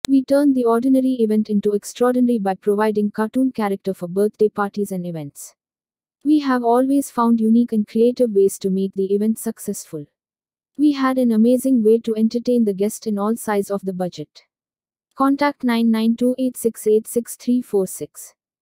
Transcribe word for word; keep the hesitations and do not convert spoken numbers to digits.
We turn the ordinary event into extraordinary by providing cartoon character for birthday parties and events. We have always found unique and creative ways to make the event successful. We had an amazing way to entertain the guest in all size of the budget. Contact nine nine two eight six eight six three four six.